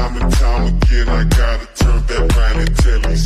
time and time again, I gotta turn back round and tell you